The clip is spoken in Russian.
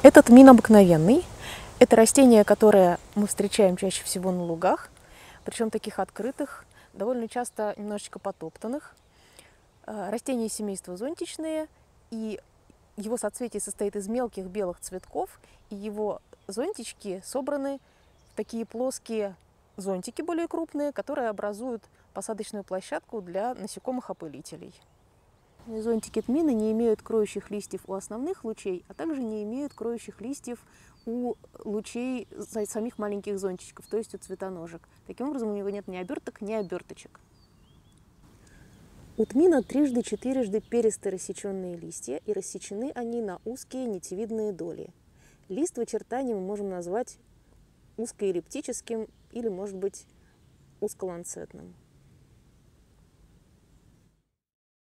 Это тмин обыкновенный. Это растение, которое мы встречаем чаще всего на лугах, причем таких открытых, довольно часто немножечко потоптанных. Растение семейства зонтичные, и его соцветие состоит из мелких белых цветков, и его зонтички собраны в такие плоские зонтики более крупные, которые образуют посадочную площадку для насекомых-опылителей. Зонтики тмина не имеют кроющих листьев у основных лучей, а также не имеют кроющих листьев у лучей самих маленьких зонтичков, то есть у цветоножек. Таким образом, у него нет ни оберток, ни оберточек. У тмина трижды-четырежды перисто рассеченные листья, и рассечены они на узкие нитевидные доли. Лист в очертании мы можем назвать узкоэллиптическим или, может быть, узколанцетным.